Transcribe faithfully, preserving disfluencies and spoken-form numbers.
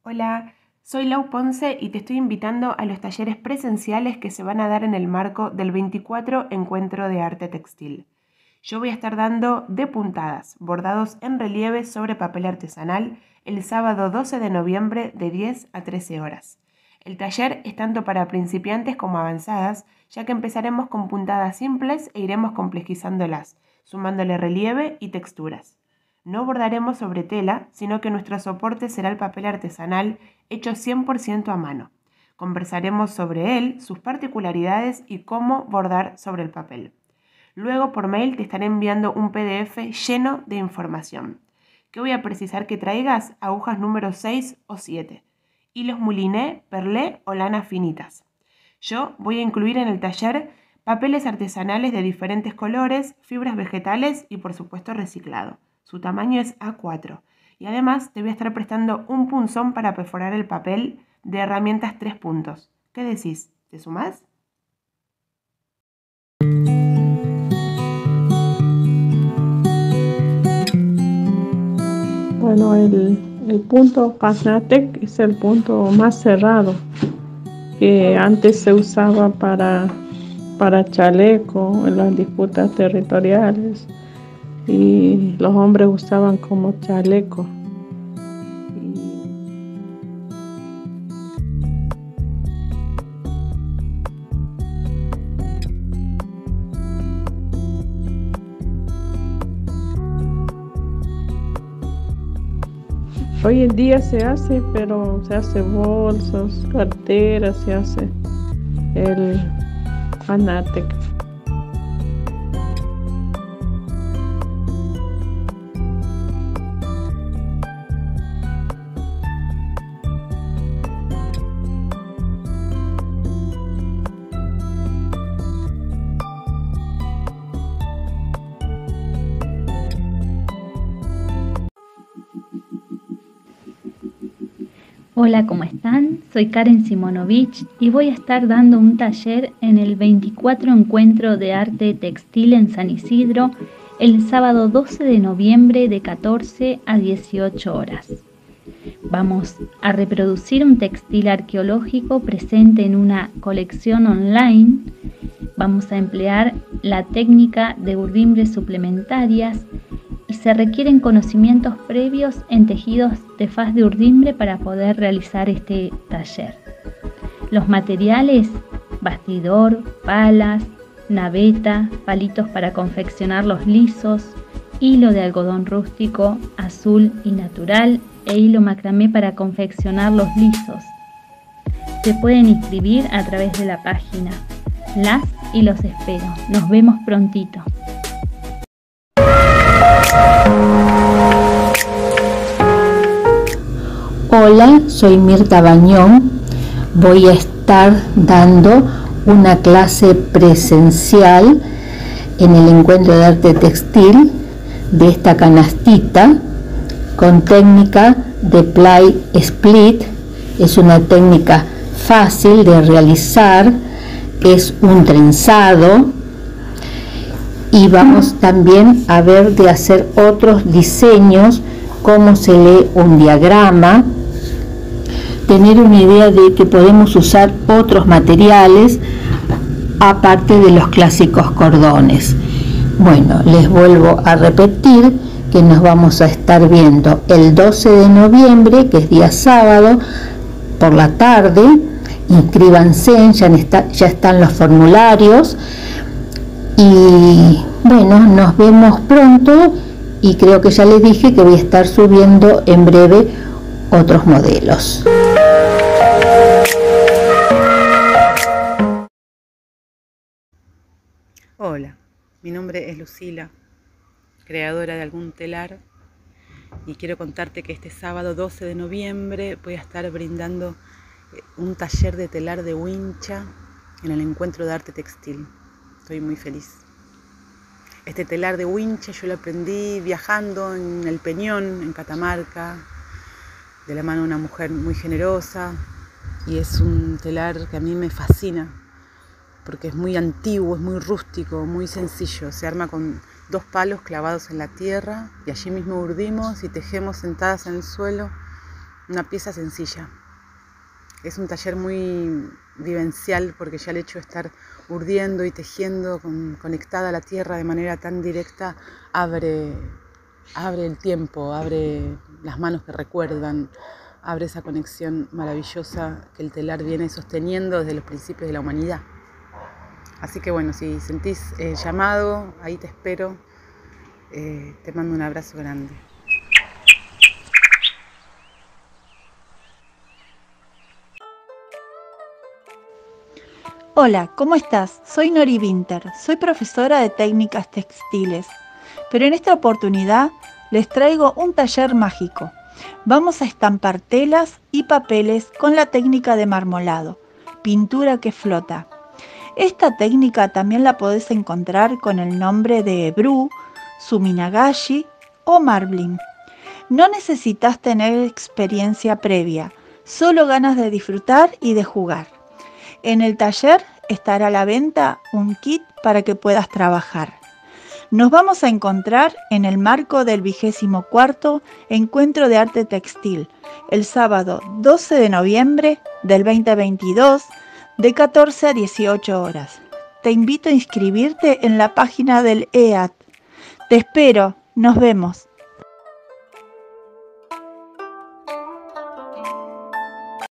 Hola, soy Lau Ponce y te estoy invitando a los talleres presenciales que se van a dar en el marco del veinticuatro Encuentro de Arte Textil. Yo voy a estar dando de puntadas, bordados en relieve sobre papel artesanal, el sábado doce de noviembre de diez a trece horas. El taller es tanto para principiantes como avanzadas, ya que empezaremos con puntadas simples e iremos complejizándolas, sumándole relieve y texturas. No bordaremos sobre tela, sino que nuestro soporte será el papel artesanal hecho cien por ciento a mano. Conversaremos sobre él, sus particularidades y cómo bordar sobre el papel. Luego por mail te estaré enviando un P D F lleno de información. ¿Qué voy a precisar que traigas? Agujas número seis o siete, hilos mouliné, perlé o lana finitas. Yo voy a incluir en el taller papeles artesanales de diferentes colores, fibras vegetales y por supuesto reciclado. Su tamaño es A cuatro y además te voy a estar prestando un punzón para perforar el papel de herramientas tres puntos. ¿Qué decís? ¿Te sumás? Bueno, el, el punto Karnatec es el punto más cerrado que antes se usaba para, para chaleco en las disputas territoriales. Y los hombres usaban como chaleco. Hoy en día se hace, pero se hace bolsos, carteras, se hace el Karnatec. Hola, ¿cómo están? Soy Karen Simonovich y voy a estar dando un taller en el veinticuatro Encuentro de Arte Textil en San Isidro el sábado doce de noviembre de catorce a dieciocho horas. Vamos a reproducir un textil arqueológico presente en una colección online. Vamos a emplear la técnica de urdimbres suplementarias y se requieren conocimientos previos en tejidos de faz de urdimbre para poder realizar este taller. Los materiales: bastidor, palas, naveta, palitos para confeccionar los lisos, hilo de algodón rústico, azul y natural e hilo macramé para confeccionar los lisos. Se pueden inscribir a través de la página. Las y los espero. Nos vemos prontito. Hola, soy Mirta Bañón. Voy a estar dando una clase presencial en el Encuentro de Arte Textil de esta canastita con técnica de ply split. Es una técnica fácil de realizar, es un trenzado. Y vamos también a ver de hacer otros diseños, cómo se lee un diagrama, tener una idea de que podemos usar otros materiales aparte de los clásicos cordones. Bueno, les vuelvo a repetir que nos vamos a estar viendo el doce de noviembre, que es día sábado, por la tarde. Inscríbanse, ya, está, ya están los formularios. Y bueno, nos vemos pronto y creo que ya les dije que voy a estar subiendo en breve otros modelos. Hola, mi nombre es Lucila, creadora de Algún Telar, y quiero contarte que este sábado doce de noviembre voy a estar brindando un taller de telar de wincha en el Encuentro de Arte Textil. Estoy muy feliz. Este telar de wincha yo lo aprendí viajando en el Peñón, en Catamarca, de la mano de una mujer muy generosa, y es un telar que a mí me fascina porque es muy antiguo, es muy rústico, muy sencillo. Se arma con dos palos clavados en la tierra y allí mismo urdimos y tejemos sentadas en el suelo una pieza sencilla. Es un taller muy vivencial porque ya el hecho de estar urdiendo y tejiendo con, conectada a la tierra de manera tan directa abre, abre el tiempo, abre las manos que recuerdan, abre esa conexión maravillosa que el telar viene sosteniendo desde los principios de la humanidad. Así que bueno, si sentís el llamado, ahí te espero. Eh, te mando un abrazo grande. Hola, ¿cómo estás? Soy Nori Winter, soy profesora de técnicas textiles, pero en esta oportunidad les traigo un taller mágico. Vamos a estampar telas y papeles con la técnica de marmolado, pintura que flota. Esta técnica también la podés encontrar con el nombre de Bru, Suminagashi o Marbling. No necesitas tener experiencia previa, solo ganas de disfrutar y de jugar. En el taller estará a la venta un kit para que puedas trabajar. Nos vamos a encontrar en el marco del vigésimo cuarto Encuentro de Arte Textil, el sábado doce de noviembre del veinte veintidós, de catorce a dieciocho horas. Te invito a inscribirte en la página del E A T. Te espero, nos vemos.